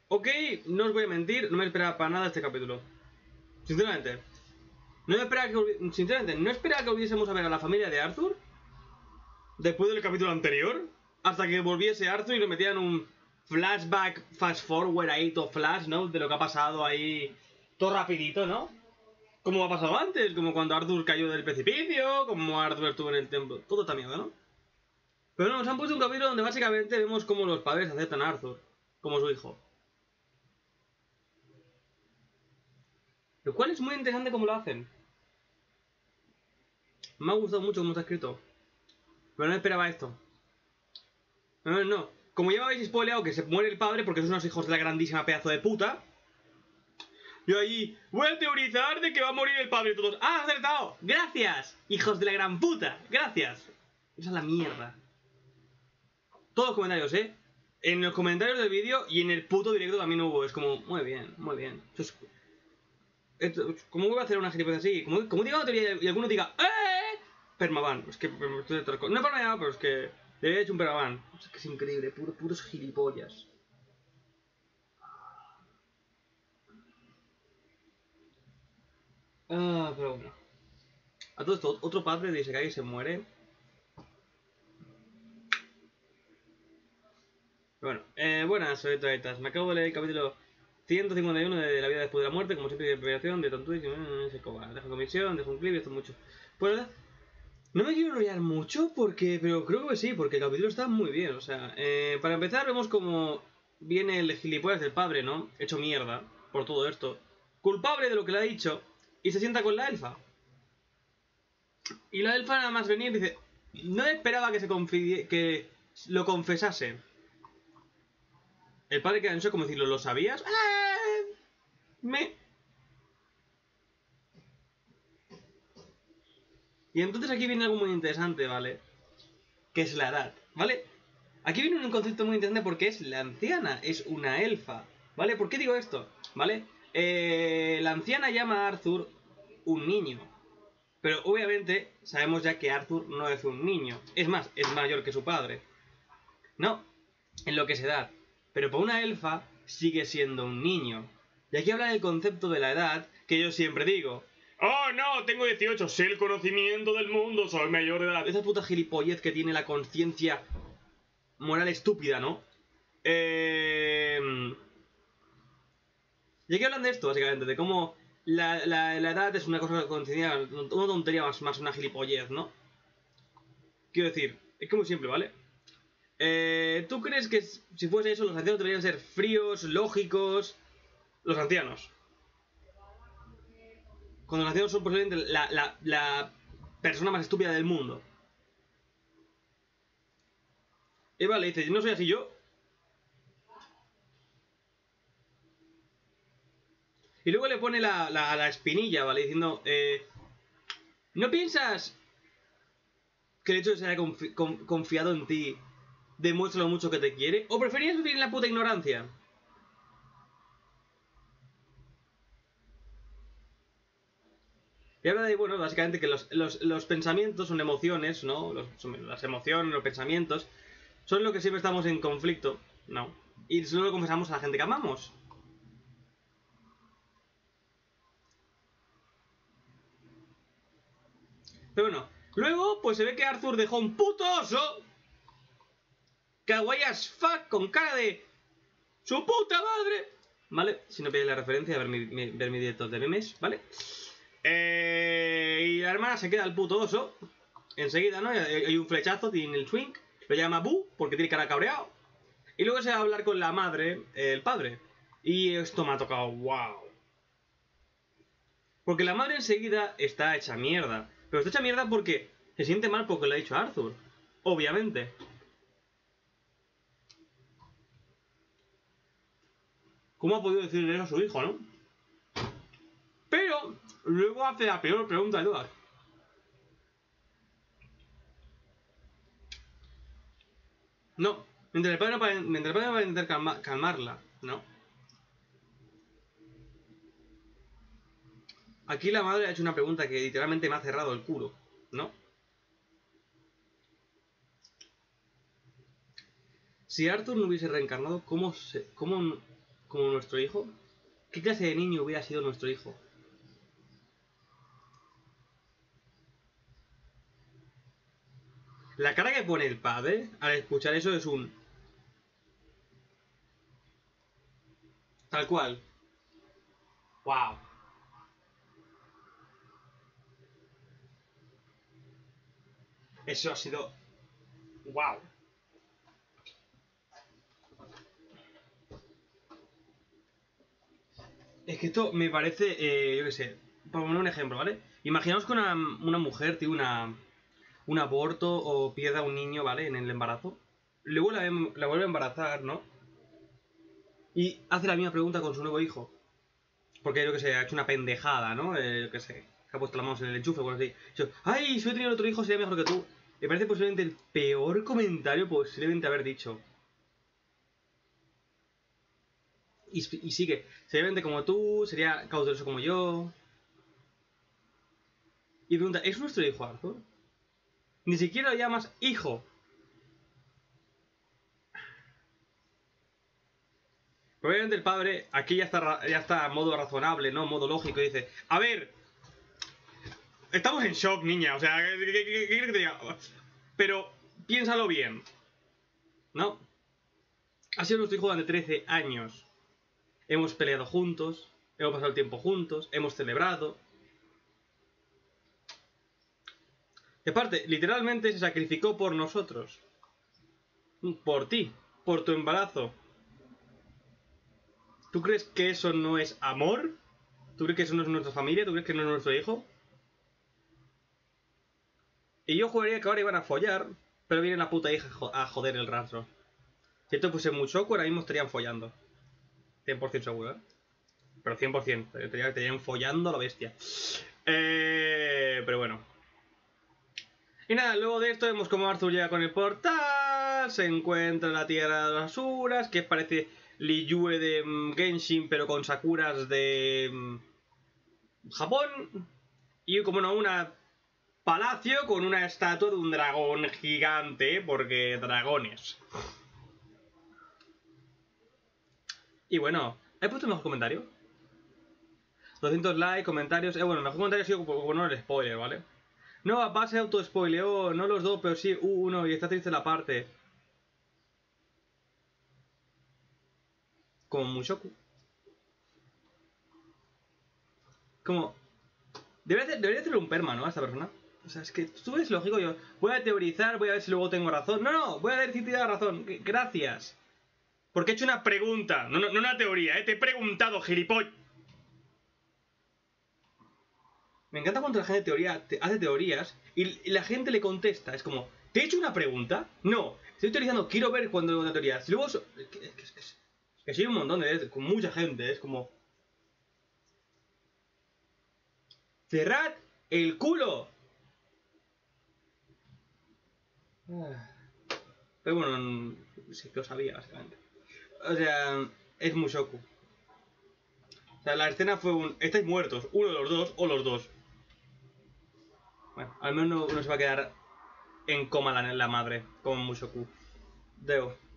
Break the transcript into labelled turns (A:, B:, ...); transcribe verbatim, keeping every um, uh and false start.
A: Ok, no os voy a mentir, no me esperaba para nada este capítulo. Sinceramente. No me esperaba que, sinceramente, no esperaba que volviésemos a ver a la familia de Arthur después del capítulo anterior, hasta que volviese Arthur y le metieran un flashback, fast forward ahí, todo flash, ¿no? De lo que ha pasado ahí, todo rapidito, ¿no? Como ha pasado antes, como cuando Arthur cayó del precipicio, como Arthur estuvo en el templo, todo está mierda, ¿no? Pero no, nos han puesto un capítulo donde básicamente vemos cómo los padres aceptan a Arthur como su hijo. Lo cual es muy interesante cómo lo hacen. Me ha gustado mucho cómo está escrito. Pero no esperaba esto. No, no, no. Como ya me habéis spoileado que se muere el padre porque son unos hijos de la grandísima pedazo de puta. Yo ahí voy a teorizar de que va a morir el padre. Todos, ¡ah, acertado! ¡Gracias! Hijos de la gran puta. ¡Gracias! Esa es la mierda. Todos los comentarios, ¿eh? En los comentarios del vídeo y en el puto directo también hubo. Es como, muy bien, muy bien. Eso es, ¿cómo voy a hacer una gilipollas así? Como, como diga una teoría y alguno diga ¡eh! Permaban. Es que no es permaban, pero es que le había hecho un permaban. Es que es increíble, puro, puros gilipollas. Ah, pero bueno. A todo esto, otro padre de Isekai se muere. Bueno, eh, buenas, soy Traitas. Me acabo de leer el capítulo ciento cincuenta y uno de La vida después de la muerte, como siempre de preparación, de tontuis, y se cobra. Dejo comisión, dejo un clip y esto mucho. Pues no me quiero enrollar mucho, porque, pero creo que sí, porque el capítulo está muy bien. O sea, eh, para empezar vemos como viene el gilipollas del padre, ¿no? Hecho mierda por todo esto. Culpable de lo que le ha dicho, y se sienta con la elfa. Y la elfa nada más venir dice, no esperaba que se confie que lo confesase. El padre queda en shock como decirlo, ¿lo sabías? ¡Eh! Me... Y entonces aquí viene algo muy interesante, ¿vale? Que es la edad, ¿vale? Aquí viene un concepto muy interesante porque es la anciana, es una elfa, ¿vale? ¿Por qué digo esto? ¿Vale? Eh, la anciana llama a Arthur un niño. Pero obviamente sabemos ya que Arthur no es un niño. Es más, es mayor que su padre. No, en lo que es edad. Pero para una elfa sigue siendo un niño. Y aquí habla del concepto de la edad que yo siempre digo. ¡Oh, no! Tengo dieciocho, sé el conocimiento del mundo, soy mayor de edad. Esa puta gilipollez que tiene la conciencia moral estúpida, ¿no? Eh... Y aquí hablan de esto, básicamente, de cómo la, la, la edad es una cosa conciencia, una tontería más, más una gilipollez, ¿no? Quiero decir, es que muy simple, ¿vale? Eh, ¿Tú crees que si fuese eso, los ancianos deberían ser fríos, lógicos? Los ancianos. Cuando los ancianos son posiblemente la, la, la persona más estúpida del mundo. Eva le dice, no soy así yo. Y luego le pone la, la, la espinilla, ¿vale? Diciendo, eh, ¿no piensas que el hecho de ser confi con, confiado en ti demuestra lo mucho que te quiere? ¿O preferías vivir en la puta ignorancia? Y habla de, bueno, básicamente que los, los, los pensamientos son emociones, ¿no? Los, son, las emociones, los pensamientos, son lo que siempre estamos en conflicto, ¿no? Y solo lo confesamos a la gente que amamos. Pero bueno, luego pues se ve que Arthur dejó un puto oso kawaii as fuck con cara de su puta madre, ¿vale? Si no pilláis la referencia, ver mi, mi, ver mi directo de memes, ¿vale? Eh, y la hermana se queda el puto oso enseguida, ¿no? Hay un flechazo, tiene el swing, lo llama Bu porque tiene cara cabreado. Y luego se va a hablar con la madre, el padre. Y esto me ha tocado, wow. Porque la madre enseguida está hecha mierda. Pero está hecha mierda porque se siente mal porque le ha dicho a Arthur. Obviamente. ¿Cómo ha podido decirle eso a su hijo, no? Pero luego hace la peor pregunta de todas. No, mientras el padre no va, mientras el padre no va a intentar calma, calmarla, ¿no? Aquí la madre ha hecho una pregunta que literalmente me ha cerrado el culo, ¿no? Si Arthur no hubiese reencarnado, ¿cómo se, cómo como nuestro hijo? ¿Qué clase de niño hubiera sido nuestro hijo? La cara que pone el padre al escuchar eso es un... Tal cual. Wow. Eso ha sido... Wow. Es que esto me parece, eh, yo qué sé, para poner un ejemplo, ¿vale? Imaginaos que una, una mujer tiene una, un aborto o pierda un niño, ¿vale? En el embarazo. Luego la, la vuelve a embarazar, ¿no? Y hace la misma pregunta con su nuevo hijo. Porque yo que sé, ha hecho una pendejada, ¿no? Eh, yo que sé, que ha puesto las manos en el enchufe o algo así. Yo, ay, si yo tenido otro hijo sería mejor que tú. Me parece posiblemente el peor comentario posiblemente haber dicho. Y, y sigue, sería como tú, sería cauteloso como yo. Y pregunta, ¿es nuestro hijo Arthur? Ni siquiera lo llamas hijo. Probablemente el padre aquí ya está, ya está en modo razonable, ¿no? Modo lógico y dice, a ver, estamos en shock, niña, o sea, ¿qué, qué, qué, qué quieres que te diga? Pero piénsalo bien, ¿no? Ha sido nuestro hijo durante trece años. Hemos peleado juntos, hemos pasado el tiempo juntos, hemos celebrado. Y aparte, literalmente se sacrificó por nosotros. Por ti, por tu embarazo. ¿Tú crees que eso no es amor? ¿Tú crees que eso no es nuestra familia? ¿Tú crees que no es nuestro hijo? Y yo jugaría que ahora iban a follar, pero viene la puta hija a joder el rastro. Si esto fuese Mushoku, ahora mismo estarían follando. cien por ciento seguro, ¿eh? Pero cien por ciento. Estarían follando a la bestia. Eh, pero bueno. Y nada, luego de esto vemos como Arthur llega con el portal, se encuentra en la tierra de las Asuras, que parece Liyue de um, Genshin, pero con Sakuras de um, Japón. Y como no, una palacio con una estatua de un dragón gigante, porque dragones. Y bueno, ¿he puesto el mejor comentario? doscientos likes, comentarios... Eh, bueno, el mejor comentario ha sido bueno el spoiler, ¿vale? No, Abba se auto-spoileó, no los dos, pero sí uno, y está triste la parte. Como Mushoku. Como... Debería, debería hacerle un perma, ¿no? A esta persona. O sea, es que tú ves lógico, yo voy a teorizar, voy a ver si luego tengo razón. No, no, voy a ver si te da razón. Gracias. Porque he hecho una pregunta, no, no, no una teoría, ¿eh? Te he preguntado, gilipollas. Me encanta cuando la gente teoría, te, hace teorías y, y la gente le contesta. Es como, ¿te he hecho una pregunta? No, estoy teorizando, quiero ver cuando hago una teoría. Si luego... So, es que, es que, es que, es que soy un montón de veces, con mucha gente, es como... ¡Cerrad el culo! Pero bueno, sí que lo sabía, básicamente. O sea, es Mushoku. O sea, la escena fue un... Estáis muertos, uno de los dos o los dos. Bueno, al menos uno se va a quedar en coma la, la madre, como Mushoku. Deo.